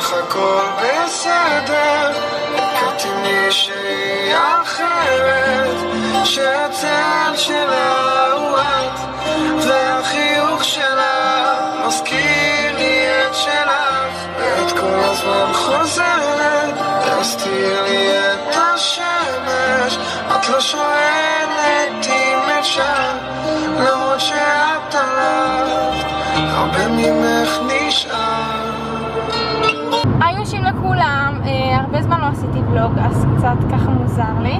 לך הכל בסדר, הכרתי מישהי אחרת שהצל שלה הוא את, והחיוך שלה מזכיר לי את שלך, ואת כל הזמן חוזרת להסתיר לי את השמש. את לא שואלת אם אפשר, למרות שאת הלכת הרבה ממך נשאר. היי נשים לכולם, הרבה זמן לא עשיתי ולוג, אז קצת ככה מוזר לי.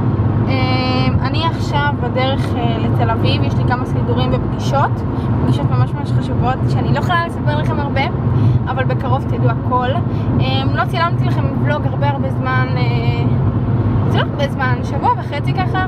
אני עכשיו בדרך לתל אביב, יש לי כמה סידורים ופגישות ממש חשובות שאני לא יכולה לספר לכם הרבה, אבל בקרוב תדעו הכל. לא צילמתי לכם ולוג הרבה זמן, זה לא הרבה זמן, שבוע וחצי ככה,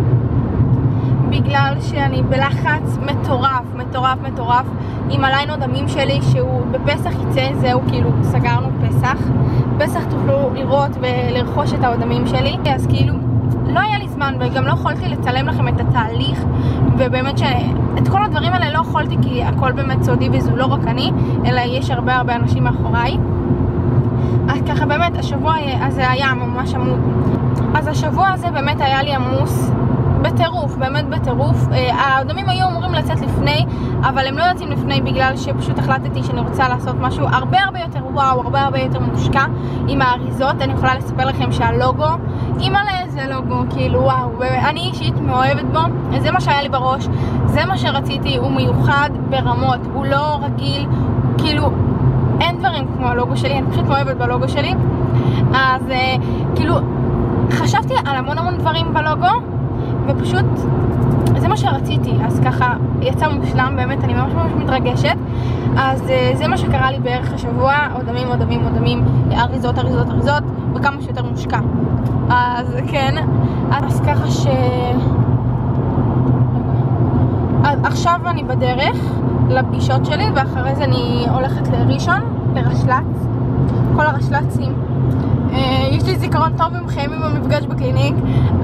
בגלל שאני בלחץ מטורף עם הליין דמים שלי שהוא בפסח יצא, זהו, כאילו סגרנו פסח תוכלו לראות ולרכוש את העודמים שלי, אז כאילו לא היה לי זמן וגם לא יכולתי לצלם לכם את התהליך, ובאמת שאת כל הדברים האלה לא יכולתי כי הכל באמת סודי וזו לא רק אני, אלא יש הרבה אנשים מאחוריי. אז ככה באמת השבוע הזה היה ממש עמוד, אז השבוע הזה באמת היה לי עמוס בטירוף, באמת בטירוף. האדומים היו אמורים לצאת לפני, אבל הם לא יוצאים לפני בגלל שפשוט החלטתי שאני רוצה לעשות משהו הרבה יותר וואו, הרבה יותר מושקע עם האריזות. אני יכולה לספר לכם שהלוגו, אימא'לה איזה לוגו, כאילו וואו, אני אישית מאוהבת בו, זה מה שהיה לי בראש, זה מה שרציתי, הוא מיוחד ברמות, הוא לא רגיל, כאילו אין דברים כמו הלוגו שלי, אני פשוט מאוהבת בלוגו שלי. אז כאילו חשבתי על המון דברים בלוגו ופשוט זה מה שרציתי, אז ככה יצא מושלם, באמת אני ממש מתרגשת. אז זה מה שקרה לי בערך השבוע, עודמים, אריזות וכמה שיותר מושקע. אז כן, אז ככה עכשיו אני בדרך לפגישות שלי, ואחרי זה אני הולכת לראשון, לרשל"צ, כל הרשל"צים. יש לי זיכרון טוב עם חיימי במפגש בקליניק,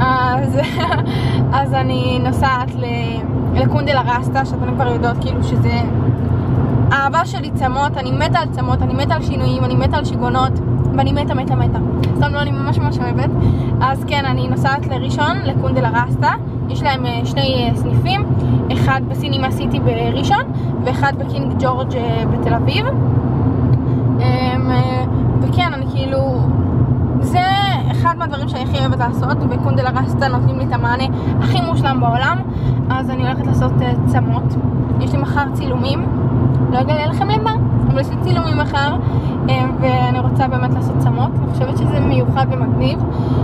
אז אני נוסעת לקונדלה רסטה, שאתן כבר יודעות כאילו שזה אהבה שלי צמות, אני מתה על צמות, אני מתה על שינויים, אני מתה על שיגונות, ואני מתה. סתם לא, אני ממש אוהבת. אז כן, אני נוסעת לראשון, לקונדלה רסטה, יש להם שני סניפים, אחד בסינימה סיטי בראשון, ואחד בקינג ג'ורג' בתל אביב. וכן, אני כאילו זה אחד מהדברים שאני הכי אוהבת לעשות, וקונדלה רסטה נותנים לי את המענה הכי מושלם בעולם. אז אני הולכת לעשות צמות, יש לי מחר צילומים, לא אגלה לכם למה, אבל יש לי צילומים מחר, ואני רוצה באמת לעשות צמות. אני חושבת שזה מיוחד ומגניב.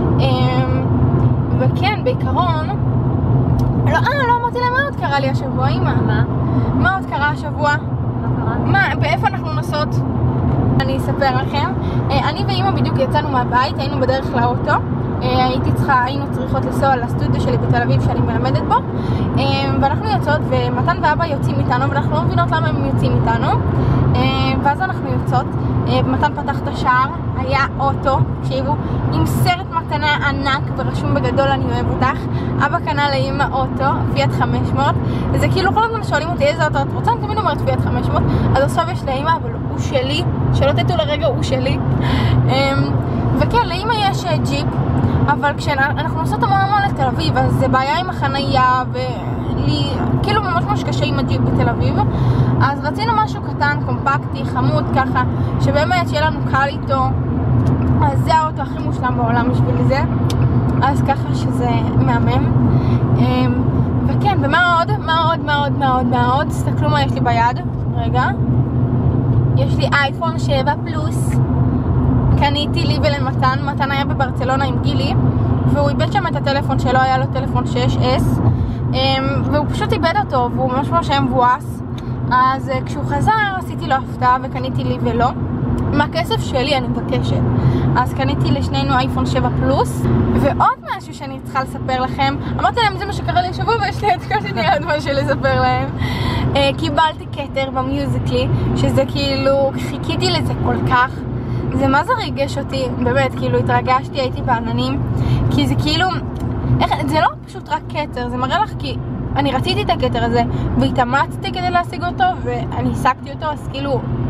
וכן, בעיקרון לא אמרתי להם מה עוד קרה לי השבוע, אמא. מה עוד קרה השבוע? באיפה אנחנו נוסעות? אני אספר לכם. אני ואמא בדיוק יצאנו מהבית, היינו בדרך לאוטו, היינו צריכות לנסוע לסטודיו שלי בתל אביב שאני מלמדת בו, ואנחנו יוצאות, ומתן ואבא יוצאים איתנו, ואנחנו לא מבינות למה הם יוצאים איתנו. ואז אנחנו יוצאות, מתן פתח את השער, היה אוטו, תקשיבו, עם סרט מתנה ענק ורשום בגדול אני אוהב אותך. אבא קנה לאמא אוטו, פיאט 500, וזה כאילו כל הזמן שואלים אותי איזה אוטו את רוצה, אני תמיד אומרת פיאט 500, אז עכשיו יש לאמא, אבל הוא שלי, שלא תתו לרגע, הוא שלי. וכן, לאמא יש ג'יפ, אבל כשאנחנו נוסעות המון לתל אביב, אז זה בעיה עם החנייה, ולי כאילו ממש קשה עם הג'יפ בתל אביב. אז רצינו משהו קטן, קומפקטי, חמוד ככה, שבאמת שיהיה לנו קל איתו. אז זה האוטו הכי מושלם בעולם בשביל זה, אז ככה שזה מהמם. וכן, ומה עוד, תסתכלו מה יש לי ביד, רגע, יש לי אייפון 7 פלוס, קניתי לי ולמתן, מתן היה בברצלונה עם גילי, והוא איבד שם את הטלפון שלו, היה לו טלפון 6S, והוא פשוט איבד אותו, והוא ממש היה מבואס. אז כשהוא חזר עשיתי לו הפתעה וקניתי לי ולא, מהכסף שלי אני מבקשת. אז קניתי לשנינו אייפון 7 פלוס. ועוד משהו שאני צריכה לספר לכם, אמרתי להם זה מה שקרה לי השבוע, ויש לי את כל שני עוד משהו לספר להם. קיבלתי כתר במיוזיקלי, שזה כאילו חיכיתי לזה כל כך, זה מה זה ריגש אותי, באמת, כאילו התרגשתי, הייתי בעננים, כי זה כאילו, זה לא פשוט רק כתר, זה מראה לך כי אני רציתי את הכתר הזה, והתאמצתי כדי להשיג אותו, ואני השגתי אותו, אז כאילו,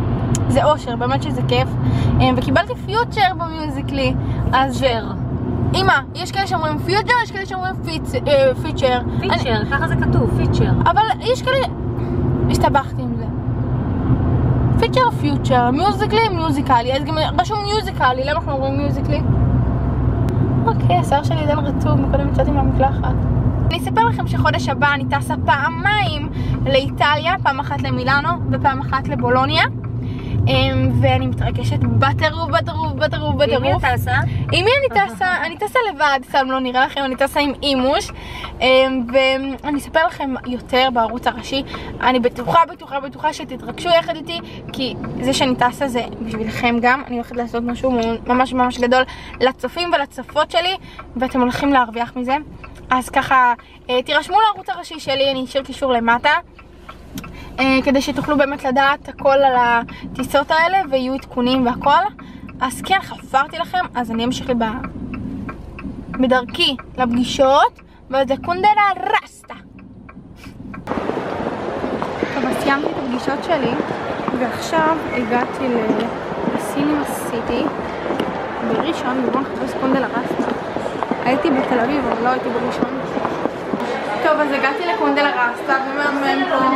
זה אושר, באמת שזה כיף. וקיבלתי פיוטר במיוזיקלי, אז... אמא, יש כאלה שאומרים פיוטר, יש כאלה שאומרים פיצ'ר. פיצ'ר, ככה זה כתוב, פיצ'ר. אבל יש כאלה... הסתבכתי עם זה. פיצ'ר, פיוטר, מיוזיקלי, מיוזיקלי. אז גם רשום מיוזיקלי, למה אנחנו אומרים מיוזיקלי? אוקיי, השיער שלי עדיין רטוב, מקודם יצאתי מהמקלחת. אני אספר לכם שחודש הבא אני טסה פעמיים לאיטליה, פעם אחת למילאנו ופעם אחת לבולוניה. ואני מתרגשת בטירוף. עם מי את טסה? עם מי אני טסה? אני טסה לבד, סתם לא נראה לכם, אני טסה עם אימוש. ואני אספר לכם יותר בערוץ הראשי. אני בטוחה שתתרגשו יחד איתי, כי זה שאני טסה זה בשבילכם גם. אני הולכת לעשות משהו ממש גדול לצופים ולצפות שלי, ואתם הולכים להרוויח מזה. אז ככה, תירשמו לערוץ הראשי שלי, אני אשאיר קישור למטה. כדי שתוכלו באמת לדעת הכל על הטיסות האלה ויהיו עדכונים והכל. אז כן, חפרתי לכם, אז אני אמשיך בדרכי לפגישות וזה קונדלה רסטה. טוב, אז סיימתי את הפגישות שלי ועכשיו הגעתי לסינמה סיטי בראשון ובואו נחפש קונדלה רסטה. הייתי בתל אביב אבל לא הייתי בראשון. טוב, אז הגעתי לקונדלה רסטה ומאמן פה.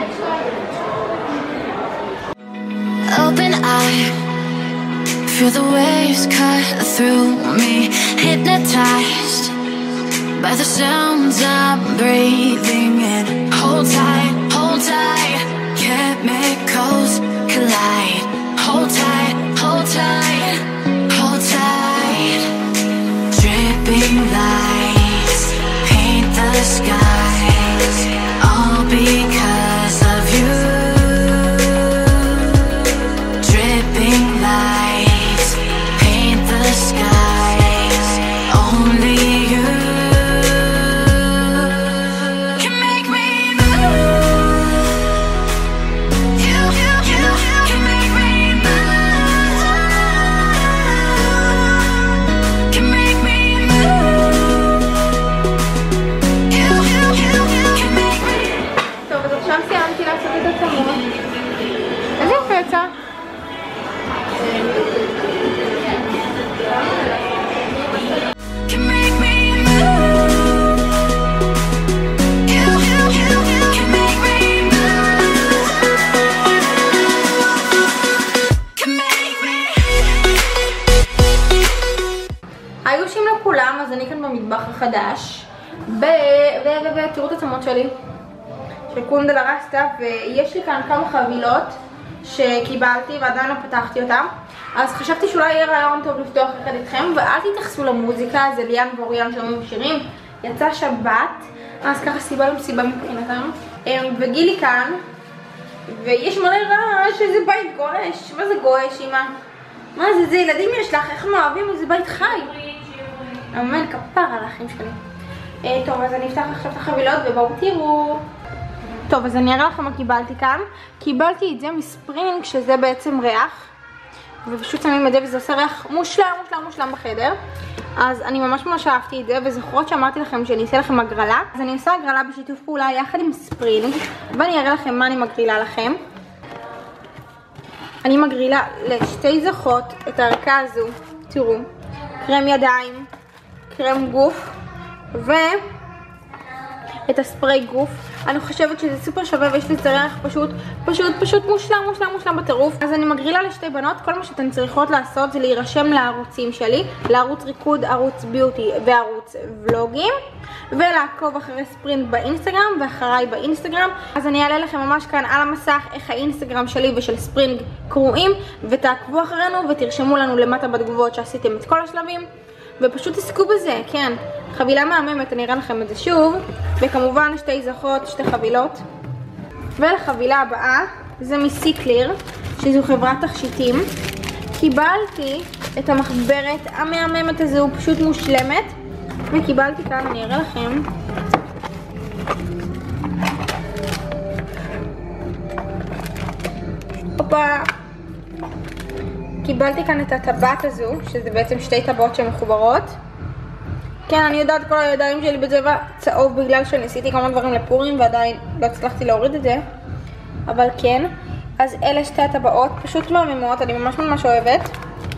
Open eye, feel the waves cut through me, hypnotized by the sounds I'm breathing in. Hold tight, chemicals collide. Hold tight, dripping lights paint the skies, all because of you. Lights paint the skies, only you can make me move. You can make me move. Can make me move. You can make me. טוב, אז עכשיו סיימתי לעשות את התמות. איזה יפה יצא? היו שים לכולם, אז אני כאן במטבח החדש ותראו את הצמות שלי של קונדלה רסטה, ויש לי כאן כמה חבילות שקיבלתי ועדיין לא פתחתי אותם, אז חשבתי שאולי יהיה רעיון טוב לפתוח אחד איתכם. ואל תתייחסו למוזיקה, זה ליאן ואוריאן שאומרים שירים. יצא שבת, אז ככה סיבה למסיבה מבחינתם. וגילי כאן, ויש מלא רעש, איזה בית גועש. מה זה גועש, אמא? מה זה, זה ילדים יש לך, איך הם אוהבים איזה בית חי. אמן, כפר על האחים שלי. טוב, אז אני אפתח עכשיו את החבילות ובואו תראו. טוב, אז אני אראה לכם מה קיבלתי כאן. קיבלתי את זה מספרינג, שזה בעצם ריח, ופשוט שמים את זה וזה עושה ריח מושלם בחדר. אז אני ממש אהבתי את זה, וזכרות שאמרתי לכם שאני אעשה לכם הגרלה. אז אני עושה הגרלה בשיתוף פעולה יחד עם ספרינג, ואני אראה לכם מה אני מגרילה לכם. אני מגרילה לשתי זכות את הערכה הזו, תראו, קרם ידיים, קרם גוף ואת הספרי גוף. אני חושבת שזה סופר שווה ויש לזה ריח פשוט מושלם בטירוף. אז אני מגרילה לשתי בנות. כל מה שאתן צריכות לעשות זה להירשם לערוצים שלי, לערוץ ריקוד, ערוץ ביוטי וערוץ ולוגים, ולעקוב אחרי ספרינג באינסטגרם ואחריי באינסטגרם. אז אני אעלה לכם ממש כאן על המסך איך האינסטגרם שלי ושל ספרינג קרואים, ותעקבו אחרינו ותרשמו לנו למטה בתגובות שעשיתם את כל השלבים, ופשוט תסקו בזה. כן, חבילה מהממת, אני אראה לכם את זה שוב. וכמובן שתי זכות, שתי חבילות. ולחבילה הבאה, זה מסיקליר, שזו חברת תכשיטים. קיבלתי את המחברת המהממת הזו, פשוט מושלמת. וקיבלתי כאן, אני אראה לכם, הופה, קיבלתי כאן את הטבעת הזו, שזה בעצם שתי טבעות שמחוברות. כן, אני יודעת, כל הידיים שלי בצבע צהוב בגלל שניסיתי כמה דברים לפורים ועדיין לא הצלחתי להוריד את זה, אבל כן. אז אלה שתי הטבעות, פשוט מהממות, אני ממש אוהבת.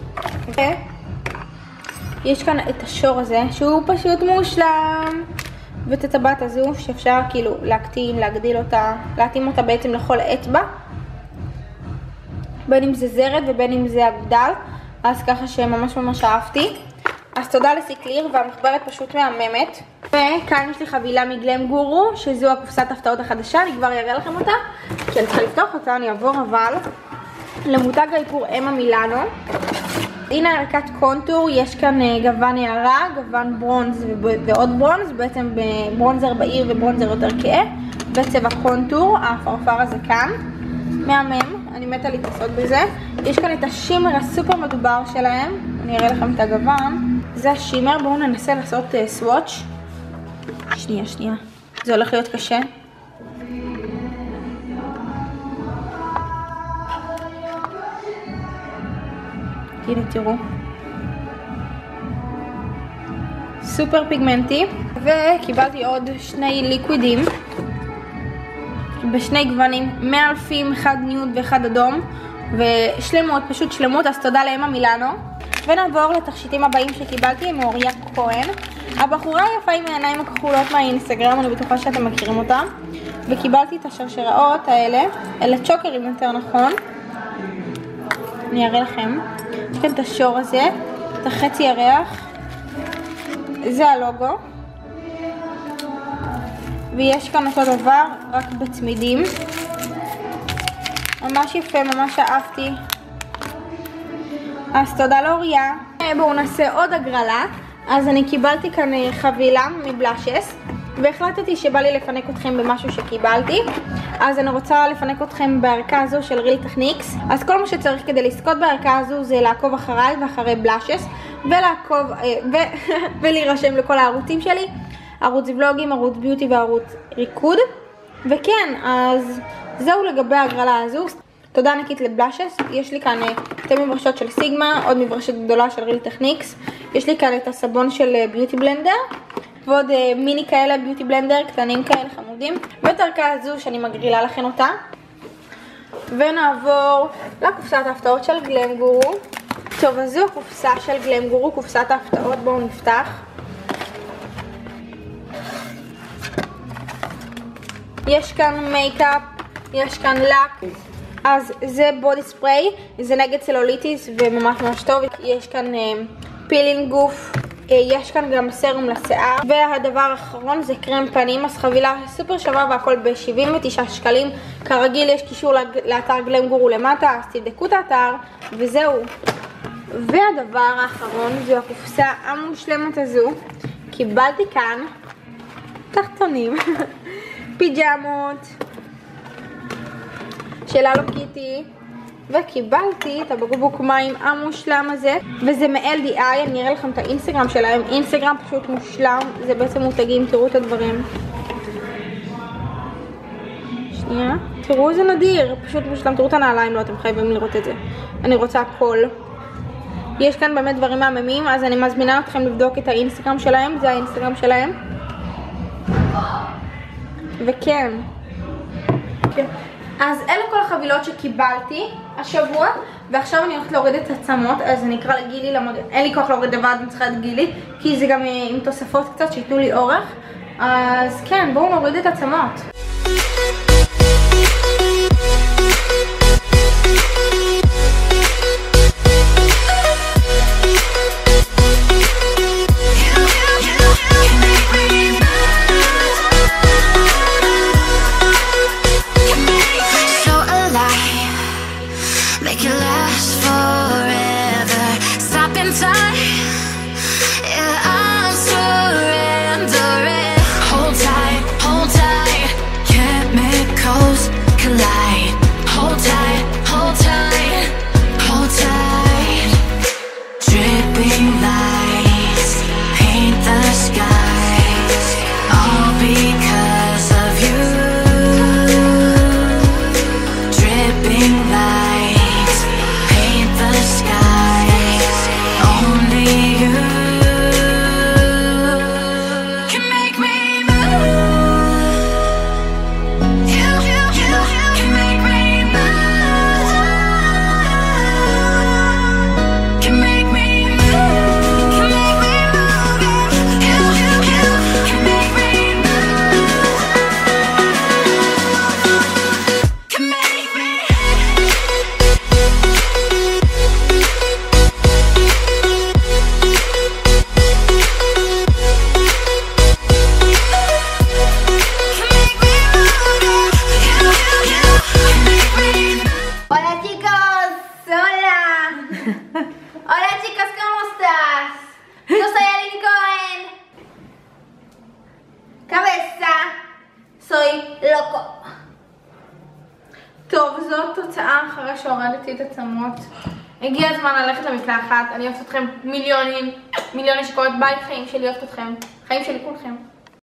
יש כאן את השור הזה, שהוא פשוט מושלם. ואת הטבעת הזו, שאפשר כאילו להקטין, להגדיל אותה, להתאים אותה בעצם לכל אצבע. בין אם זה זרד ובין אם זה אגדל, אז ככה שממש אהבתי. אז תודה לסיקליר, והמחברת פשוט מהממת. וכאן יש לי חבילה מגלם גורו, שזו הקופסת הפתעות החדשה, אני כבר אראה לכם אותה. כשאני צריכה לפתוח אותה, אני אעבור אבל למותג האיפור אמה מילאנו. הנה ערכת קונטור, יש כאן גוון הערה, גוון ברונז ועוד ברונז, בעצם ברונזר בהיר וברונזר יותר כהה, בצבע קונטור, הפרפר הזה כאן, מהמם, אני מתה להתעשות בזה. יש כאן את השימר הסופר מדובר שלהם, אני אראה לכם את הגוון, זה השימר, בואו ננסה לעשות סוואץ'. שנייה, זה הולך להיות קשה. הנה תראו, סופר פיגמנטי. וקיבלתי עוד שני ליקווידים בשני גוונים, מאלפים, אחד ניוד ואחד אדום, ושלמות, פשוט שלמות. אז תודה לאמה מילאנו. ונעבור לתכשיטים הבאים שקיבלתי מאוריה כהן, הבחורה היפה עם העיניים הכחולות מהאינסטגרם, אני בטוחה שאתם מכירים אותה. וקיבלתי את השרשראות האלה, אלה צ'וקרים יותר נכון, אני אראה לכם. יש כאן את השור הזה, את החצי ירח, זה הלוגו, ויש כאן אותו דבר רק בצמידים, ממש יפה, ממש אהבתי. אז תודה לאוריה. בואו נעשה עוד הגרלה. אז אני קיבלתי כאן חבילה מבלאשס, והחלטתי שבא לי לפנק אתכם במשהו שקיבלתי. אז אני רוצה לפנק אתכם בערכה הזו של ריל טכניקס. אז כל מה שצריך כדי לזכות בערכה הזו זה לעקוב אחריי ואחרי בלאשס, ולעקוב ולהירשם לכל הערוצים שלי, ערוץ ולוגים, ערוץ ביוטי וערוץ ריקוד. וכן, אז זהו לגבי ההגרלה הזו. תודה ענקית לבלאשס. יש לי כאן שתי מברשות של סיגמה, עוד מברשת גדולה של ריל טכניקס, יש לי כאן את הסבון של ביוטי בלנדר, ועוד מיני כאלה ביוטי בלנדר קטנים כאלה חמודים, ואת הערכה הזו שאני מגרילה לכם אותה. ונעבור לקופסת ההפתעות של גלם גורו. טוב, אז זו הקופסה של גלם גורו, קופסת ההפתעות. בואו נפתח. יש כאן מייקאפ, יש כאן לק, אז זה בודי ספרי, זה נגד צלוליטיס וממש טוב. יש כאן פילינג גוף, יש כאן גם סרום לשיער, והדבר האחרון זה קרם פנים. אז חבילה סופר שווה והכל ב-79 שקלים. כרגיל יש קישור לאתר גלם גורו למטה, אז תבדקו את האתר וזהו. והדבר האחרון זו הקופסה המושלמת הזו. קיבלתי כאן תחתונים, פיג'מות של הלו קיטי, וקיבלתי את הבקבוק מים המושלם הזה, וזה מ-LDI. אני אראה לכם את האינסטגרם שלהם, אינסטגרם פשוט מושלם, זה בעצם מותגים, תראו את הדברים. שנייה, תראו, זה נדיר, פשוט מושלם. תראו את הנעליים, לא, אתם חייבים לראות את זה, אני רוצה הכל. יש כאן באמת דברים מהממים, אז אני מזמינה אתכם לבדוק את האינסטגרם שלהם, זה האינסטגרם שלהם. וכן, אז אלה כל החבילות שקיבלתי השבוע, ועכשיו אני הולכת להוריד את העצמות. אז אני אקרא לגילי, אין לי כוח להוריד לבד, אני צריכה את גילי, כי זה גם עם תוספות קצת שיתנו לי אורך. אז כן, בואו נוריד את העצמות. סוי לוקו. טוב, זאת תוצאה אחרי שהורדתי את עצמות. הגיע הזמן ללכת למקלחת. אני אוהבת אתכם מיליוני שקורת. ביי חיים שלי, אוהבת אתכם. חיים שלי כולכם.